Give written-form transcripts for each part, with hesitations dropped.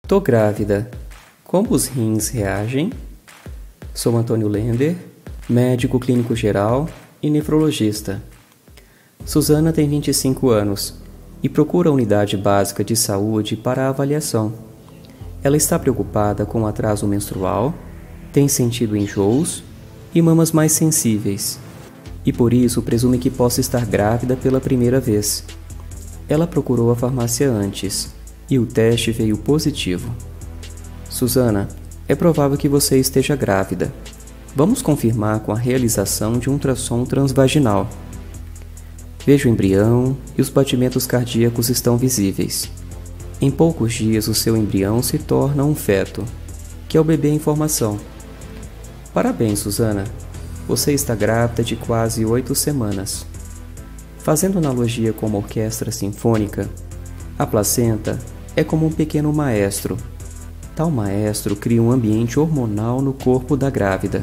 Tô grávida. Como os rins reagem? Sou Antônio Lender, médico clínico geral e nefrologista. Suzana tem 25 anos e procura a unidade básica de saúde para a avaliação. Ela está preocupada com o atraso menstrual, tem sentido enjoos e mamas mais sensíveis, e por isso presume que possa estar grávida pela primeira vez. Ela procurou a farmácia antes e o teste veio positivo. Suzana, é provável que você esteja grávida. Vamos confirmar com a realização de um ultrassom transvaginal. Veja o embrião e os batimentos cardíacos estão visíveis. Em poucos dias o seu embrião se torna um feto, que é o bebê em formação. Parabéns, Suzana. Você está grávida de quase 8 semanas. Fazendo analogia com uma orquestra sinfônica, a placenta é como um pequeno maestro. Tal maestro cria um ambiente hormonal no corpo da grávida.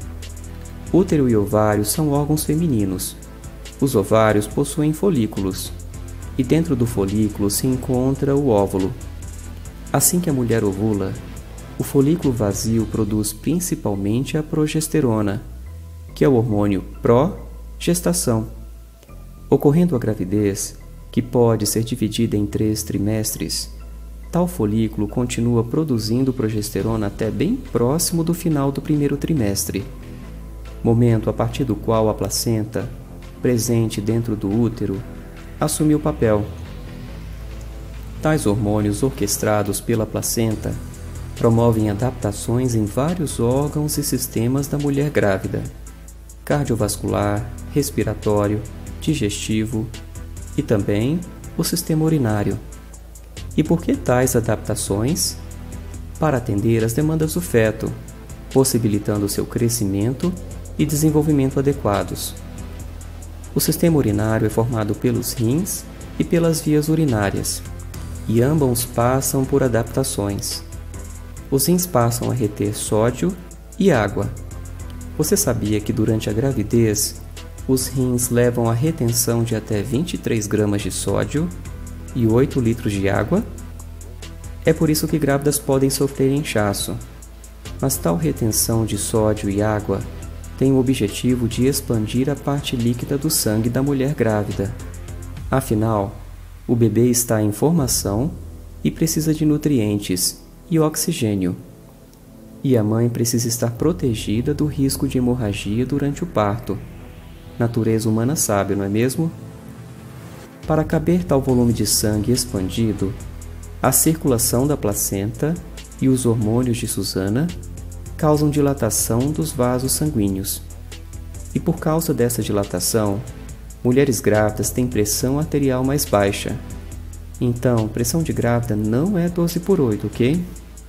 Útero e ovário são órgãos femininos. Os ovários possuem folículos, e dentro do folículo se encontra o óvulo. Assim que a mulher ovula, o folículo vazio produz principalmente a progesterona, que é o hormônio pró-gestação. Ocorrendo a gravidez, que pode ser dividida em 3 trimestres, tal folículo continua produzindo progesterona até bem próximo do final do primeiro trimestre, momento a partir do qual a placenta, presente dentro do útero, assume o papel. Tais hormônios orquestrados pela placenta promovem adaptações em vários órgãos e sistemas da mulher grávida: cardiovascular, respiratório, digestivo e também o sistema urinário. E por que tais adaptações? Para atender às demandas do feto, possibilitando seu crescimento e desenvolvimento adequados. O sistema urinário é formado pelos rins e pelas vias urinárias, e ambos passam por adaptações. Os rins passam a reter sódio e água. Você sabia que durante a gravidez, os rins levam à retenção de até 23 gramas de sódio e 8 litros de água? É por isso que grávidas podem sofrer inchaço. Mas tal retenção de sódio e água tem o objetivo de expandir a parte líquida do sangue da mulher grávida. Afinal, o bebê está em formação e precisa de nutrientes e oxigênio. E a mãe precisa estar protegida do risco de hemorragia durante o parto. Natureza humana sabe, não é mesmo? Para caber tal volume de sangue expandido, a circulação da placenta e os hormônios de Suzana causam dilatação dos vasos sanguíneos. E por causa dessa dilatação, mulheres grávidas têm pressão arterial mais baixa. Então, pressão de grávida não é 12/8, ok?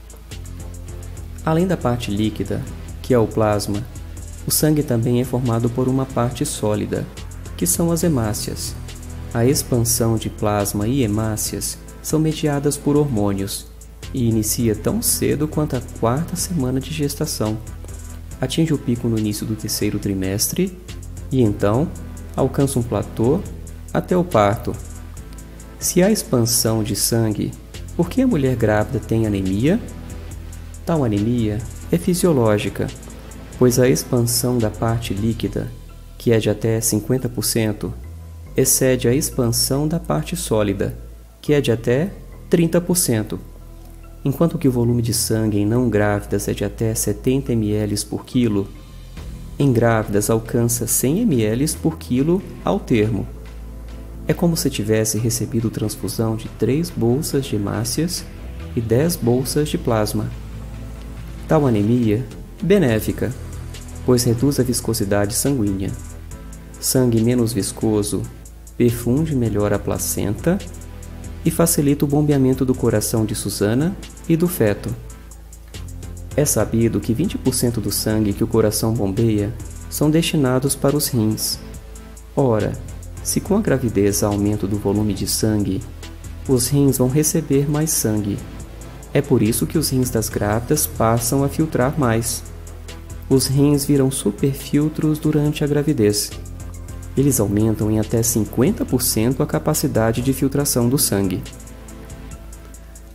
Além da parte líquida, que é o plasma, o sangue também é formado por uma parte sólida, que são as hemácias. A expansão de plasma e hemácias são mediadas por hormônios e inicia tão cedo quanto a 4ª semana de gestação. Atinge o pico no início do 3º trimestre e então alcança um platô até o parto. Se há expansão de sangue, por que a mulher grávida tem anemia? Tal anemia é fisiológica, pois a expansão da parte líquida, que é de até 50%, excede a expansão da parte sólida, que é de até 30%, enquanto que o volume de sangue em não grávidas é de até 70 ml por quilo, em grávidas alcança 100 ml por quilo ao termo. É como se tivesse recebido transfusão de 3 bolsas de hemácias e 10 bolsas de plasma. Tal anemia é benéfica, pois reduz a viscosidade sanguínea. Sangue menos viscoso perfunde melhor a placenta e facilita o bombeamento do coração de Suzana e do feto. É sabido que 20% do sangue que o coração bombeia são destinados para os rins. Ora, se com a gravidez há aumento do volume de sangue, os rins vão receber mais sangue. É por isso que os rins das grávidas passam a filtrar mais. Os rins viram superfiltros durante a gravidez. Eles aumentam em até 50% a capacidade de filtração do sangue.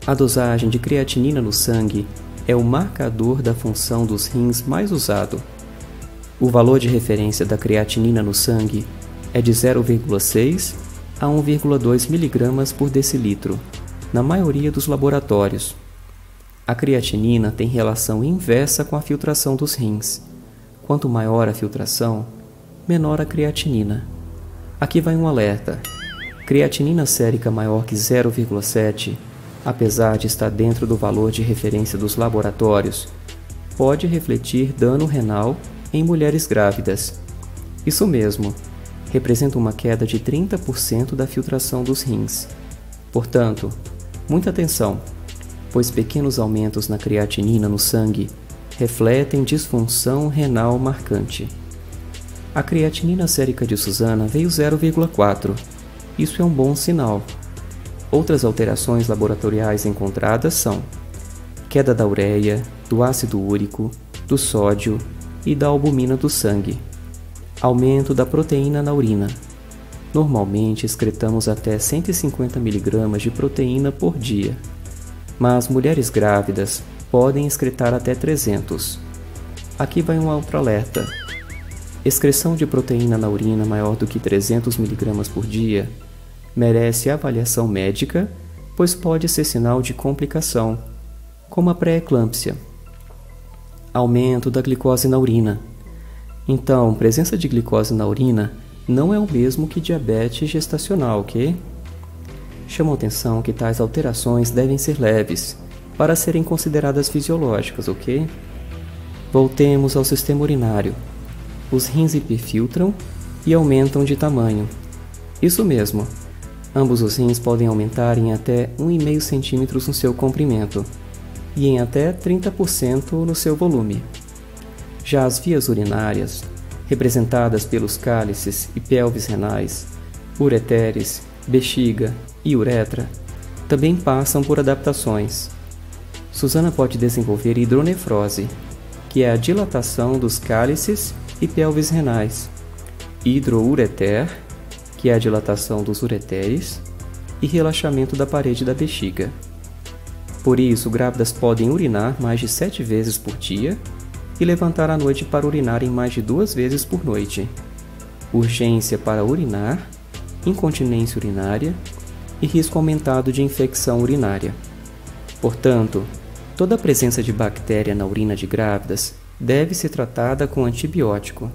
A dosagem de creatinina no sangue é o marcador da função dos rins mais usado. O valor de referência da creatinina no sangue é de 0,6 a 1,2 mg por decilitro, na maioria dos laboratórios. A creatinina tem relação inversa com a filtração dos rins. Quanto maior a filtração, menor a creatinina. Aqui vai um alerta. Creatinina sérica maior que 0,7, apesar de estar dentro do valor de referência dos laboratórios, pode refletir dano renal em mulheres grávidas. Isso mesmo, representa uma queda de 30% da filtração dos rins. Portanto, muita atenção, pois pequenos aumentos na creatinina no sangue refletem disfunção renal marcante. A creatinina sérica de Suzana veio 0,4. Isso é um bom sinal. Outras alterações laboratoriais encontradas são queda da ureia, do ácido úrico, do sódio e da albumina do sangue. Aumento da proteína na urina. Normalmente excretamos até 150 mg de proteína por dia, mas mulheres grávidas podem excretar até 300. Aqui vai um outro alerta. Excreção de proteína na urina maior do que 300 mg por dia merece avaliação médica, pois pode ser sinal de complicação, como a pré-eclâmpsia. Aumento da glicose na urina. Então, presença de glicose na urina não é o mesmo que diabetes gestacional, ok? Chamo atenção que tais alterações devem ser leves, para serem consideradas fisiológicas, ok? Voltemos ao sistema urinário. Os rins hiperfiltram e aumentam de tamanho. Isso mesmo. Ambos os rins podem aumentar em até 1,5 cm no seu comprimento e em até 30% no seu volume. Já as vias urinárias, representadas pelos cálices e pelvis renais, ureteres, bexiga e uretra, também passam por adaptações. Suzana pode desenvolver hidronefrose, que é a dilatação dos cálices e pelvis renais, hidroureter, que é a dilatação dos ureteres, e relaxamento da parede da bexiga. Por isso, grávidas podem urinar mais de 7 vezes por dia e levantar à noite para urinar em mais de 2 vezes por noite. Urgência para urinar, incontinência urinária e risco aumentado de infecção urinária. Portanto, toda a presença de bactéria na urina de grávidas deve ser tratada com antibiótico.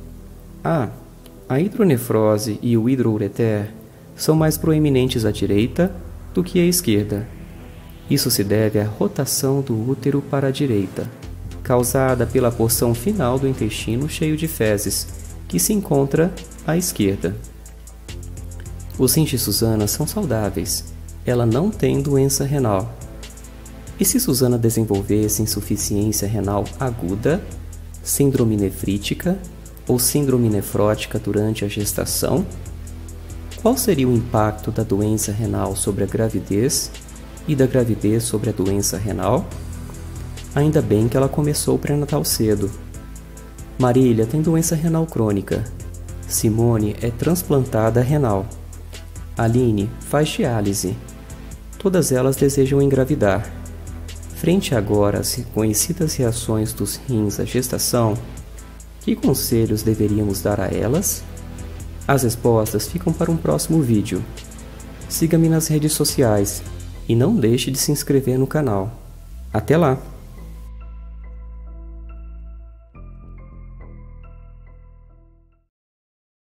A hidronefrose e o hidroureter são mais proeminentes à direita do que à esquerda. Isso se deve à rotação do útero para a direita, causada pela porção final do intestino cheio de fezes, que se encontra à esquerda. Os rins de Suzana são saudáveis. Ela não tem doença renal. E se Suzana desenvolvesse insuficiência renal aguda, síndrome nefrítica ou síndrome nefrótica durante a gestação? Qual seria o impacto da doença renal sobre a gravidez e da gravidez sobre a doença renal? Ainda bem que ela começou o pré-natal cedo. Marília tem doença renal crônica. Simone é transplantada renal. Aline faz diálise. Todas elas desejam engravidar. Frente agora às conhecidas reações dos rins à gestação, que conselhos deveríamos dar a elas? As respostas ficam para um próximo vídeo. Siga-me nas redes sociais e não deixe de se inscrever no canal. Até lá!